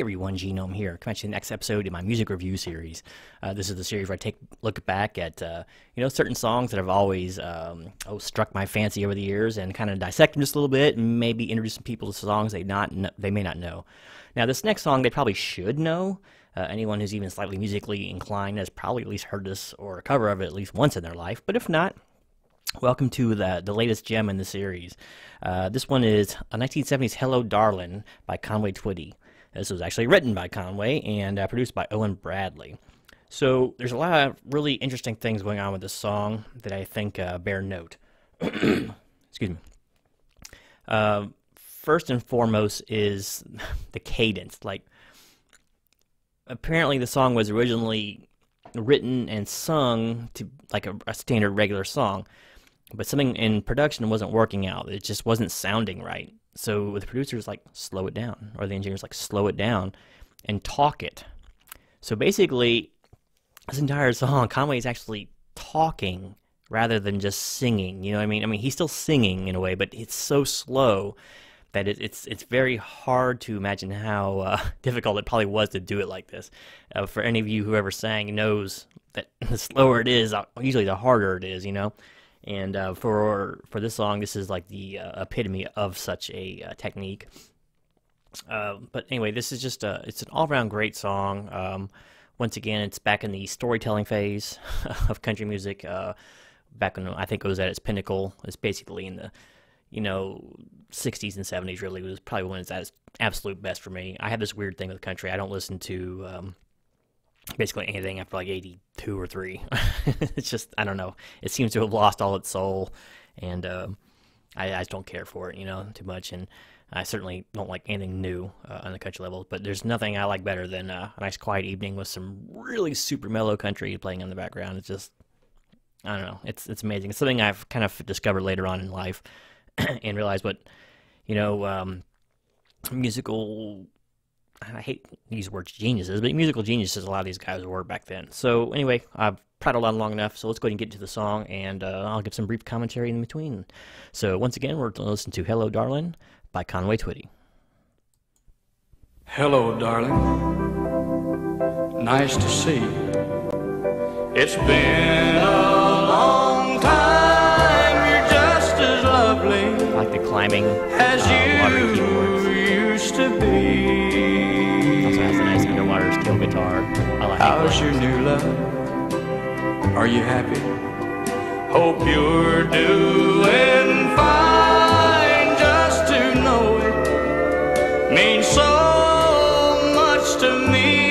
everyone, Genome here. Come at you the next episode in my music review series. This is the series where I look back at certain songs that have always struck my fancy over the years, and kind of dissect them just a little bit, and maybe introduce some people to songs they may not know. Now, this next song they probably should know. Anyone who's even slightly musically inclined has probably at least heard this or a cover of it at least once in their life. But if not, welcome to the latest gem in the series. This one is a 1970s Hello Darlin' by Conway Twitty. This was actually written by Conway and produced by Owen Bradley. So there's a lot of really interesting things going on with this song that I think bear note. Excuse me. First and foremost is the cadence. Like, apparently the song was originally written and sung to like a standard regular song, but something in production wasn't working out. It just wasn't sounding right. So the producers like, slow it down, or the engineers like, slow it down and talk it. So basically, this entire song, Conway is actually talking rather than just singing. You know what I mean? I mean, he's still singing in a way, but it's so slow that it's very hard to imagine how difficult it probably was to do it like this. For any of you who ever sang knows that the slower it is, usually the harder it is, you know? And for this song, this is like the epitome of such a technique. But anyway, this is just it's an all-around great song. Once again, it's back in the storytelling phase of country music. Back when I think it was at its pinnacle. It's basically in the 60s and 70s. Really, it was probably when it's at its absolute best for me. I have this weird thing with country. I don't listen to basically anything after like 82 or 3. It's just, I don't know. It seems to have lost all its soul, and I just don't care for it, too much. And I certainly don't like anything new on the country level. But there's nothing I like better than a nice quiet evening with some really super mellow country playing in the background. It's just, I don't know. It's amazing. It's something I've kind of discovered later on in life and realized what, musical, I hate to use the word geniuses, but musical geniuses a lot of these guys were back then. So anyway, I've prattled on long enough, so let's go ahead and get into the song, and I'll give some brief commentary in between. So once again, we're going to listen to Hello Darlin' by Conway Twitty. Hello, darling. Nice to see you. It's been a long time. You're just as lovely. I like the climbing as water you keyboards. used to be. Also has a nice underwater steel guitar. I like How's your new love? Are you happy? Hope you're doing fine. Just to know it means so much to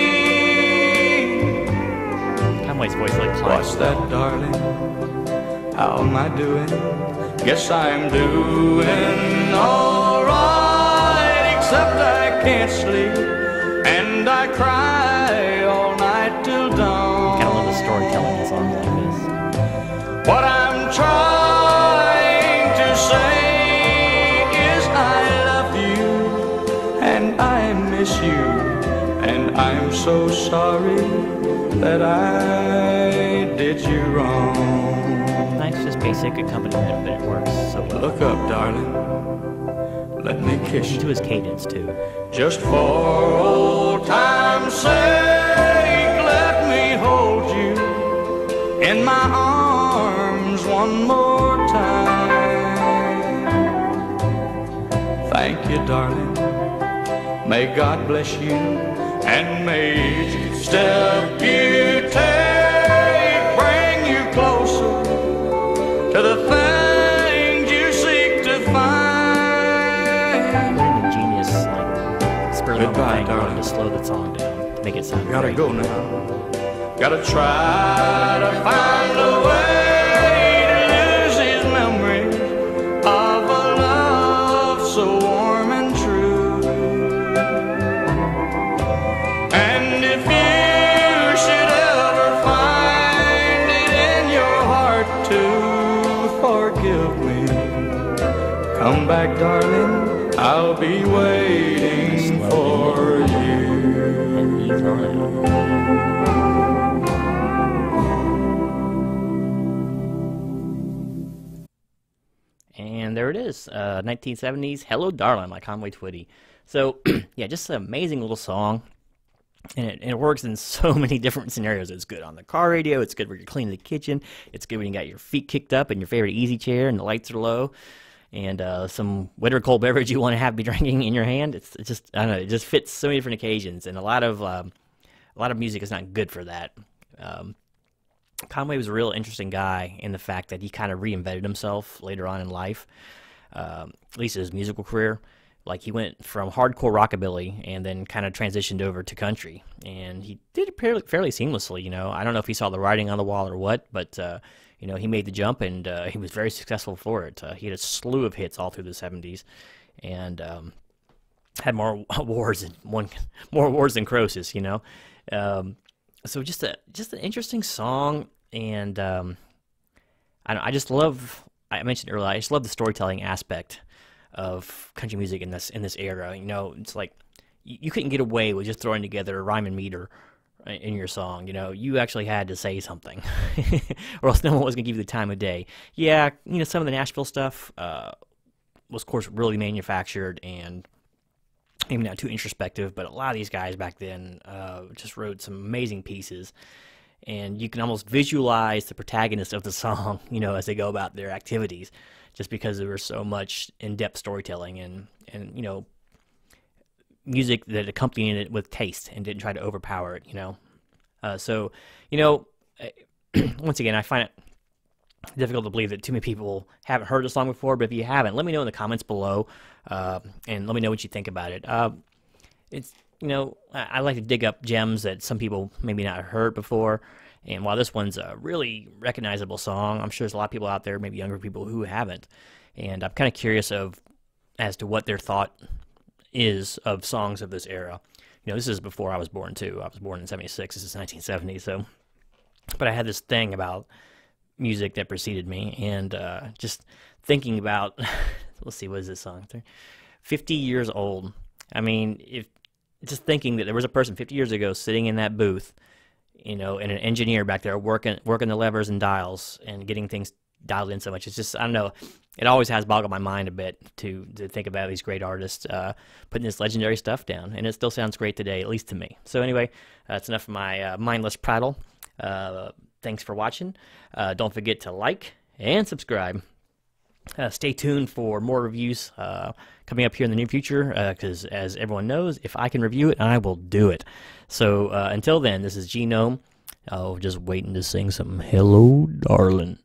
me. Conway's voice like climbing. What's that, darling? How am I doing? Guess I'm doing alright, except I can't sleep and I cry all night till dawn. I love the storytelling in songs like this. What I'm trying to say is I love you and I miss you, and I'm so sorry that I did you wrong. Nice, just basic accompaniment, but it works so well. Look up, darling. Let me kiss Into you. his cadence too. Just for old time's sake, let me hold you in my arms one more time. Thank you, darling. May God bless you, and may each step you take bring you closer to the things you seek to find. What an ingenious, spur of the Goodbye, moment thing, darling. to slow the song down, to make it sound Gotta great. go now. Gotta try to find a way to lose these memories of a love so warm and true. And if you should ever find it in your heart to forgive me, come back, darling. I'll be waiting for you. And he's on it. And there it is, 1970s Hello Darlin' by Conway Twitty. So yeah, just an amazing little song. And it works in so many different scenarios. It's good on the car radio. It's good when you're cleaning the kitchen. It's good when you got your feet kicked up in your favorite easy chair and the lights are low, and some wet or cold beverage you want to have be drinking in your hand. It's just, I don't know. It just fits so many different occasions, and a lot of music is not good for that. Conway was a real interesting guy in the fact that he kind of reinvented himself later on in life, at least his musical career. Like, he went from hardcore rockabilly and then kind of transitioned over to country, and he did it fairly seamlessly. I don't know if he saw the writing on the wall or what, but he made the jump, and he was very successful for it. He had a slew of hits all through the '70s, and had more awards than Croesus. So just an interesting song, and I just love. I mentioned earlier, I just love the storytelling aspect of country music in this era. It's like you couldn't get away with just throwing together a rhyme and meter in your song. You actually had to say something, or else no one was gonna give you the time of day. Yeah, some of the Nashville stuff was, of course, really manufactured and maybe not too introspective, but a lot of these guys back then just wrote some amazing pieces, and you can almost visualize the protagonist of the song, as they go about their activities, just because there was so much in-depth storytelling and music that accompanied it with taste and didn't try to overpower it. So once again, I find it difficult to believe that too many people haven't heard the song before, but if you haven't, let me know in the comments below, and let me know what you think about it. I like to dig up gems that some people maybe not have heard before, and while this one's a really recognizable song, I'm sure there's a lot of people out there, maybe younger people, who haven't, and I'm kind of curious as to what their thought is of songs of this era. This is before I was born, too. I was born in '76, this is 1970, so, but I had this thing about music that preceded me, and just thinking about, let's see, what is this song? 50 years old. I mean, just thinking that there was a person 50 years ago sitting in that booth, and an engineer back there working the levers and dials and getting things dialed in so much. It's just, I don't know, it always has boggled my mind a bit to think about these great artists putting this legendary stuff down, and it still sounds great today, at least to me. So anyway, that's enough of my mindless prattle. Thanks for watching. Don't forget to like and subscribe. Stay tuned for more reviews coming up here in the near future, because as everyone knows, if I can review it, I will do it. So until then, this is Genome. Oh, just waiting to sing some Hello, Darlin'.